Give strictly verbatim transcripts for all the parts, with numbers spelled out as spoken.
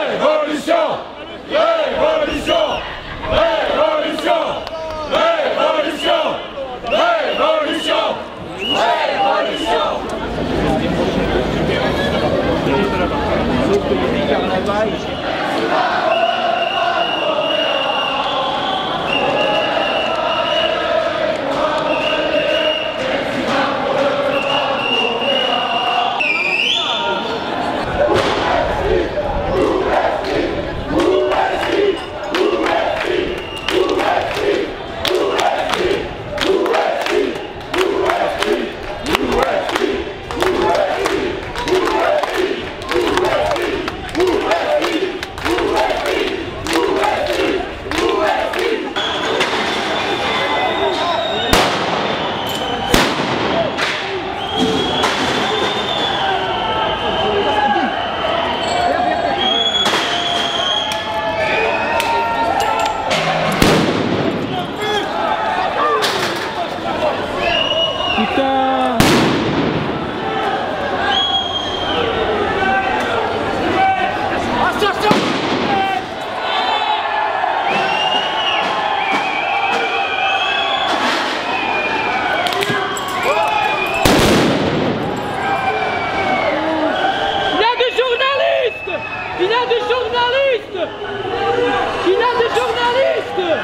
Révolution! Révolution! Révolution! Révolution! Révolution! Révolution! Il y a des journalistes! Il y a des journalistes!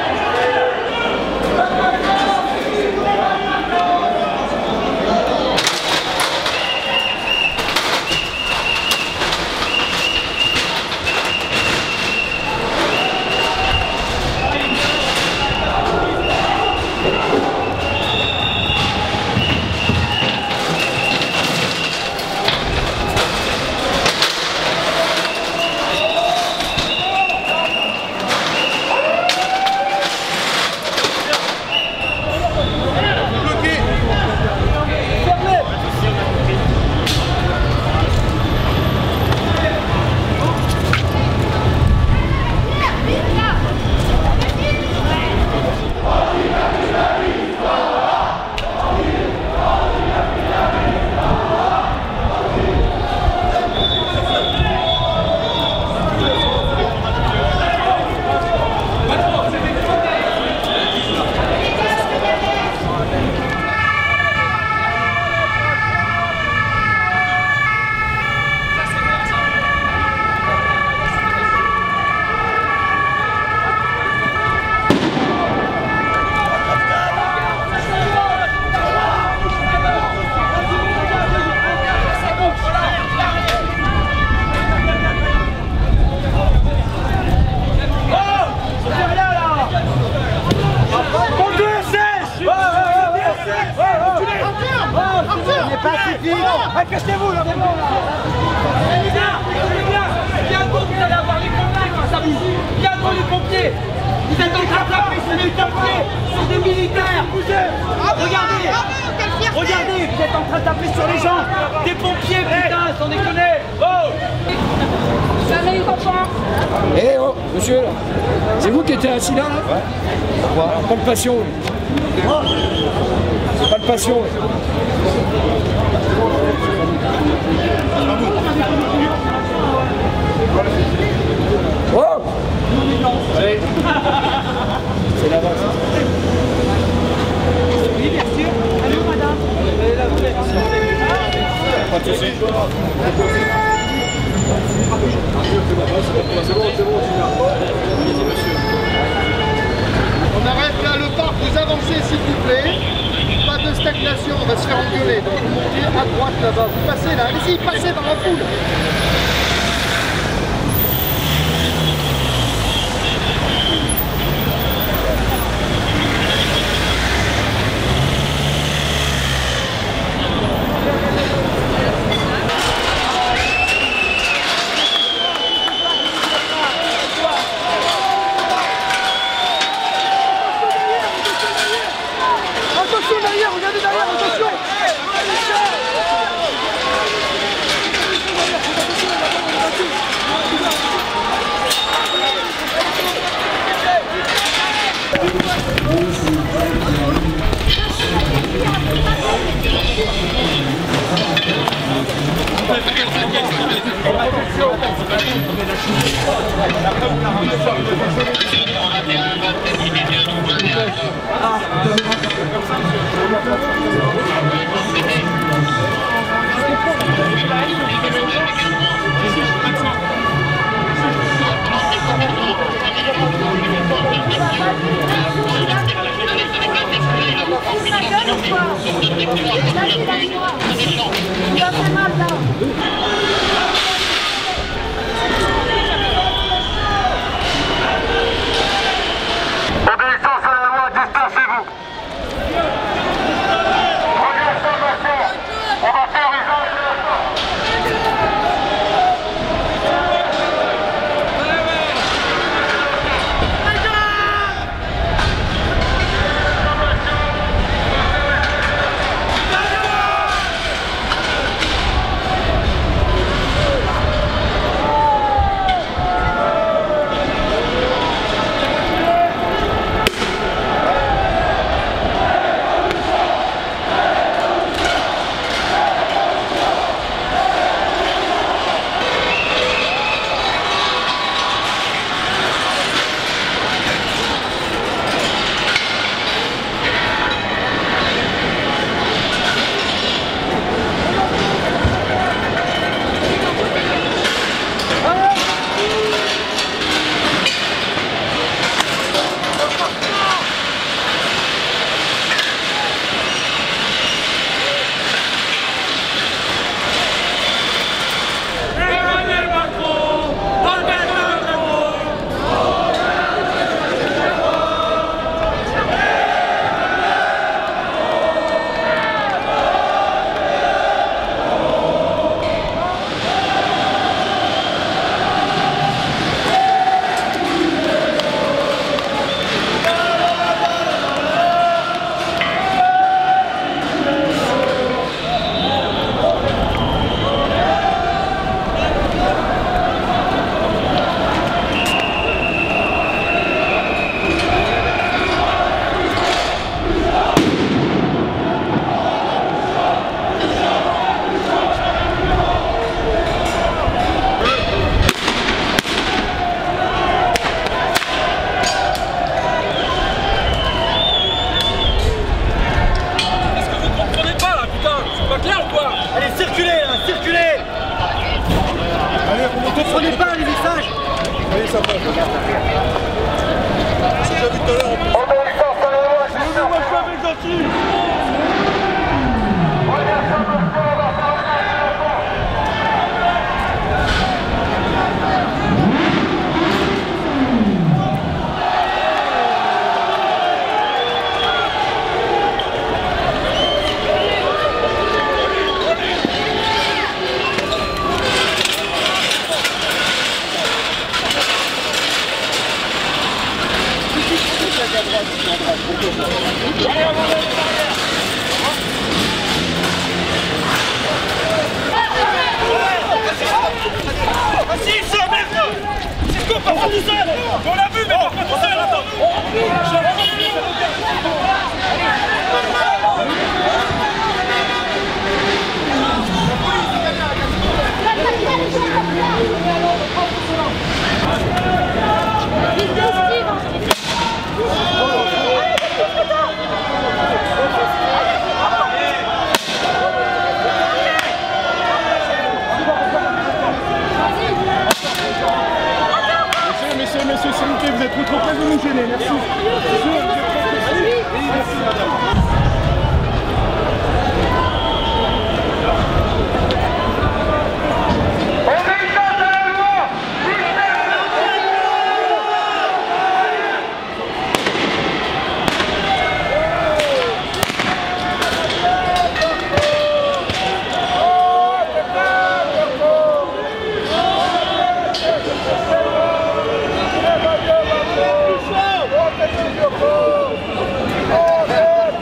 Cassez-vous là, c'est bon là. C'est bien, c'est bien. Bientôt vous allez avoir les pompiers face à vous. Bientôt les pompiers. Vous êtes en train de taper sur les pompiers, sur des militaires. Regardez, regardez, vous êtes en train de taper sur les gens. Des pompiers, putain, sans déconner. Oh. Jamais eu confiance. Eh oh, monsieur, c'est vous qui étiez assis là, là ouais. Pourquoi? Pas de passion. Pas de passion. Oh! Allez. C'est là-bas. Oui, bien sûr. Allô, madame. Pas de soucis. C'est bon, c'est bon, on arrête là le parc, vous avancez s'il vous plaît. Pas de stagnation, on va se faire engueuler. Donc vous montez à droite là-bas, vous passez là, allez-y, passez dans la foule. Regardez derrière, attention! Attention! On l'a vu, mais pas tout seul, attends. Messieurs, messieurs, s'il vous plaît, vous êtes trop près, vous nous gênez, merci. Merci, madame. Oh,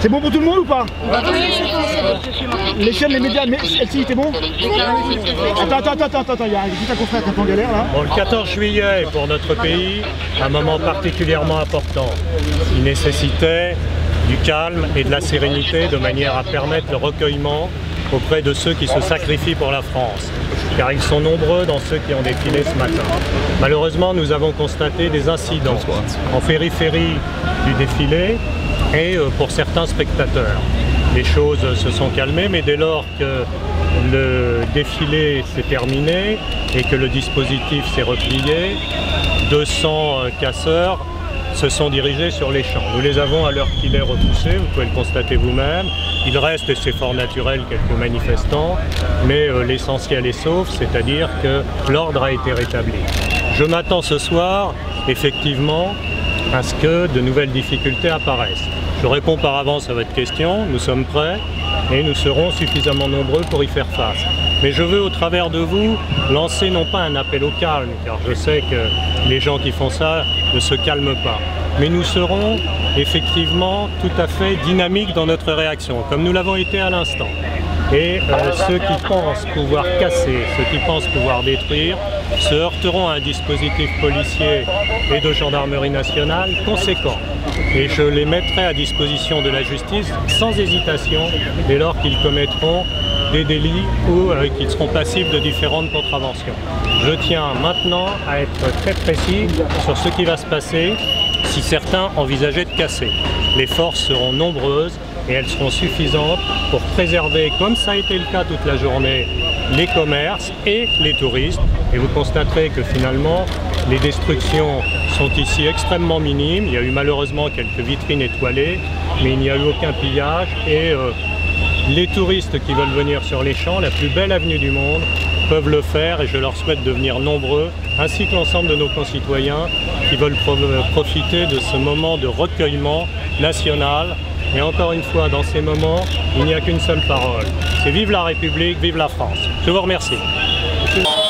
C'est bon pour tout le monde ou pas? Les chaînes, les médias, mais celle-ci, t'es bon? Attends, attends, attends, attends, attends, il y a juste un confrère qui est en galère là. Bon, le quatorze juillet, pour notre pays, un moment particulièrement important. Il nécessitait du calme et de la sérénité de manière à permettre le recueillement auprès de ceux qui se sacrifient pour la France, car ils sont nombreux dans ceux qui ont défilé ce matin. Malheureusement, nous avons constaté des incidents en périphérie du défilé et pour certains spectateurs. Les choses se sont calmées, mais dès lors que le défilé s'est terminé et que le dispositif s'est replié, deux cents casseurs se sont dirigés sur les champs. Nous les avons à l'heure qu'il est repoussés, vous pouvez le constater vous-même. Il reste, et c'est fort naturel, quelques manifestants, mais euh, l'essentiel est sauf, c'est-à-dire que l'ordre a été rétabli. Je m'attends ce soir, effectivement, à ce que de nouvelles difficultés apparaissent. Je réponds par avance à votre question, nous sommes prêts et nous serons suffisamment nombreux pour y faire face. Mais je veux, au travers de vous, lancer non pas un appel au calme, car je sais que les gens qui font ça ne se calment pas, mais nous serons effectivement tout à fait dynamiques dans notre réaction, comme nous l'avons été à l'instant. Et euh, ceux qui pensent pouvoir casser, ceux qui pensent pouvoir détruire, se heurteront à un dispositif policier et de gendarmerie nationale conséquent. Et je les mettrai à disposition de la justice sans hésitation dès lors qu'ils commettront des délits ou euh, qu'ils seront passibles de différentes contraventions. Je tiens maintenant à être très précis sur ce qui va se passer si certains envisageaient de casser. Les forces seront nombreuses et elles seront suffisantes pour préserver, comme ça a été le cas toute la journée, les commerces et les touristes. Et vous constaterez que finalement, les destructions sont ici extrêmement minimes. Il y a eu malheureusement quelques vitrines étoilées, mais il n'y a eu aucun pillage. Et euh, les touristes qui veulent venir sur les champs, la plus belle avenue du monde, peuvent le faire et je leur souhaite de venir nombreux, ainsi que l'ensemble de nos concitoyens qui veulent pro profiter de ce moment de recueillement national. Et encore une fois, dans ces moments, il n'y a qu'une seule parole. C'est vive la République, vive la France. Je vous remercie.